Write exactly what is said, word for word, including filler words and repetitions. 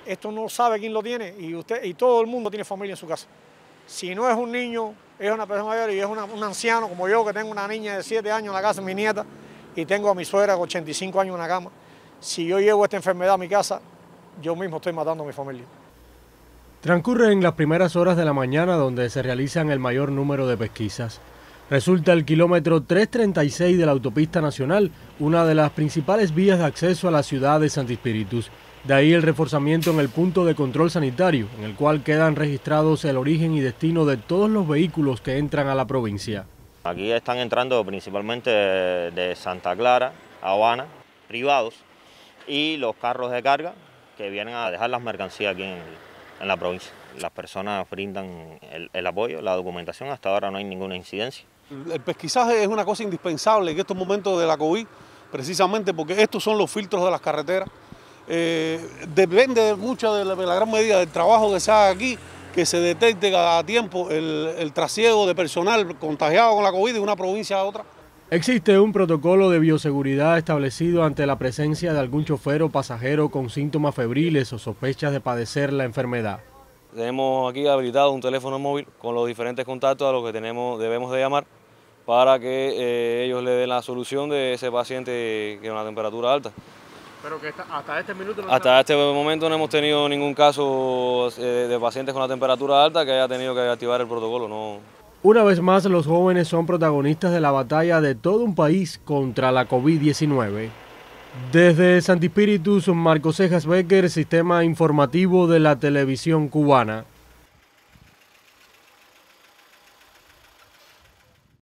esto no sabe quién lo tiene y, usted, y todo el mundo tiene familia en su casa. Si no es un niño, es una persona mayor y es una, un anciano como yo, que tengo una niña de siete años en la casa, mi nieta, y tengo a mi suegra con ochenta y cinco años en la cama. Si yo llevo esta enfermedad a mi casa, yo mismo estoy matando a mi familia. Transcurren las primeras horas de la mañana donde se realizan el mayor número de pesquisas. Resulta el kilómetro trescientos treinta y seis de la autopista nacional, una de las principales vías de acceso a la ciudad de Santi Spíritus. De ahí el reforzamiento en el punto de control sanitario, en el cual quedan registrados el origen y destino de todos los vehículos que entran a la provincia. Aquí están entrando principalmente de Santa Clara, Habana, privados, y los carros de carga que vienen a dejar las mercancías aquí en, en la provincia. Las personas brindan el, el apoyo, la documentación, hasta ahora no hay ninguna incidencia. El pesquisaje es una cosa indispensable en estos momentos de la COVID, precisamente porque estos son los filtros de las carreteras. Eh, depende mucho de la, de la gran medida del trabajo que se haga aquí, que se detecte a tiempo el, el trasiego de personal contagiado con la COVID de una provincia a otra. Existe un protocolo de bioseguridad establecido ante la presencia de algún chofer o pasajero con síntomas febriles o sospechas de padecer la enfermedad. Tenemos aquí habilitado un teléfono móvil con los diferentes contactos a los que tenemos, debemos de llamar para que eh, ellos le den la solución de ese paciente que tiene una temperatura alta. Pero que está, hasta este minuto no Hasta este momento no hemos tenido ningún caso eh, de pacientes con la temperatura alta que haya tenido que activar el protocolo. No. Una vez más, los jóvenes son protagonistas de la batalla de todo un país contra la COVID diecinueve. Desde Santi Spíritus, Marcos Cejas Becker, Sistema Informativo de la Televisión Cubana.